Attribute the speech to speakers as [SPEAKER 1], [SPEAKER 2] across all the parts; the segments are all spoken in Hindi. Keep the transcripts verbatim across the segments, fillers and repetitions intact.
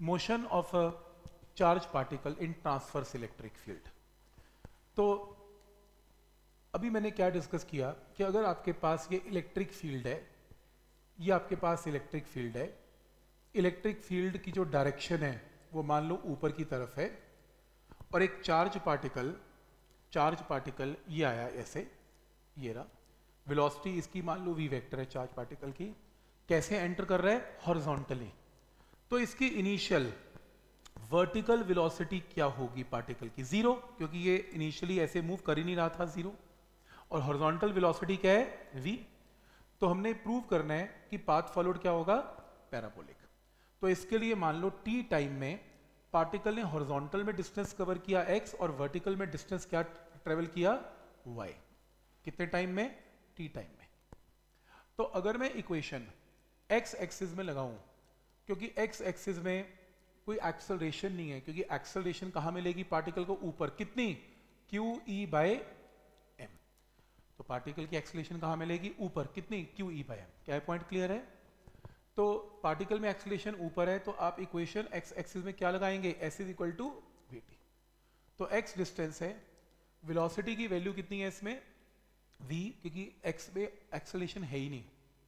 [SPEAKER 1] Motion of a charge particle in transverse electric field. तो अभी मैंने क्या डिस्कस किया कि अगर आपके पास ये इलेक्ट्रिक फील्ड है, ये आपके पास इलेक्ट्रिक फील्ड है, इलेक्ट्रिक फील्ड की जो डायरेक्शन है वो मान लो ऊपर की तरफ है, और एक चार्ज पार्टिकल चार्ज पार्टिकल ये आया ऐसे, ये रहा, वेलोसिटी इसकी मान लो वी वेक्टर है चार्ज पार्टिकल की, कैसे एंटर कर रहा है, हॉरिजॉन्टली। तो इसकी इनिशियल वर्टिकल वेलोसिटी क्या होगी पार्टिकल की, जीरो, क्योंकि ये इनिशियली ऐसे मूव कर ही नहीं रहा था, जीरो। और हॉरिजॉन्टल वेलोसिटी क्या है, v। तो हमने प्रूव करना है कि पाथ फॉलोड क्या होगा, पैराबोलिक। तो इसके लिए मान लो t टाइम में पार्टिकल ने हॉरिजॉन्टल में डिस्टेंस कवर किया x और वर्टिकल में डिस्टेंस क्या ट्रेवल किया y। कितने टाइम में, t टाइम में। तो अगर मैं इक्वेशन x एक्सिस में लगाऊं, क्योंकि x एक्सिस में कोई एक्सेलरेशन नहीं है, क्योंकि एक्सेलरेशन कहां मिलेगी पार्टिकल को, ऊपर, कितनी, क्यू ई बाय एम। तो पार्टिकल की एक्सेलरेशन कहां मिलेगी, ऊपर, कितनी, क्यू ई बाय एम। क्या पॉइंट क्लियर है। तो पार्टिकल में एक्सेलरेशन ऊपर है, तो आप इक्वेशन x एक्सिस में क्या लगाएंगे, s is equal to V T. तो x डिस्टेंस है, वेलोसिटी की वैल्यू कितनी है इसमें, v, क्योंकि x में एक्सेलरेशन है ही नहीं।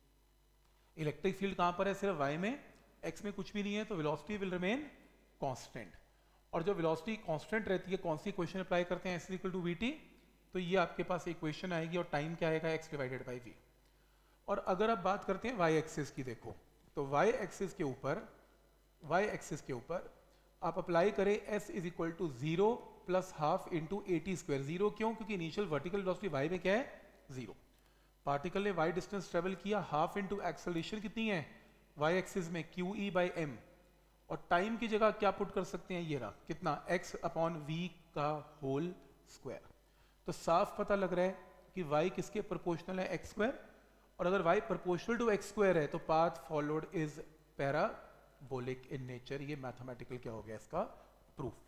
[SPEAKER 1] इलेक्ट्रिक फील्ड कहां पर है, सिर्फ y में, x में कुछ भी नहीं है, तो वेलोसिटी विल रिमेन कांस्टेंट। और जब वेलोसिटी कांस्टेंट रहती है, कौन सी इक्वेशन अप्लाई करते हैं, s equal to V T, तो ये आपके पास इक्वेशन आएगी, और टाइम क्या आएगा, x डिवाइडेड बाई v। और अगर आप बात करते हैं y एक्सिस की, देखो तो y एक्सिस के ऊपर y एक्सिस के ऊपर आप अप्लाई करें s is equal to zero plus half into A T square. Zero क्यों, क्योंकि इनिशियल वर्टिकल वेलोसिटी y में क्या है, जीरो। पार्टिकल ने y डिस्टेंस ट्रेवल किया, हाफ इंटू एक्सेलरेशन कितनी है y एक्सिस में, क्यू ई बाई एम। और टाइम की जगह क्या पुट कर सकते हैं, ये रहा, कितना, x अपॉन v का होल स्क्वायर। तो साफ पता लग रहा है कि y किसके प्रोपोर्शनल है, x स्क्वायर। और अगर y proportional to x square है तो path followed is parabolic in nature. ये मैथमेटिकल क्या हो गया इसका प्रूफ।